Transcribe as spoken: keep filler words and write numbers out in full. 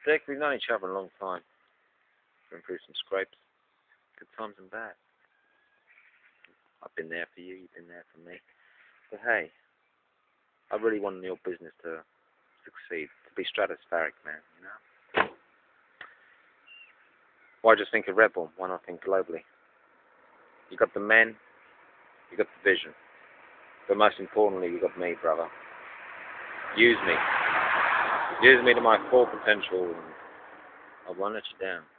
Dick, we've known each other a long time. Been through some scrapes, good times and bad. I've been there for you, you've been there for me. But hey, I really want your business to succeed, to be stratospheric, man, you know? Why just think of Red Bull? Why not think globally? You got the men, you got the vision. But most importantly, you got me, brother. Use me. Use me to my full potential, and I won't let you down.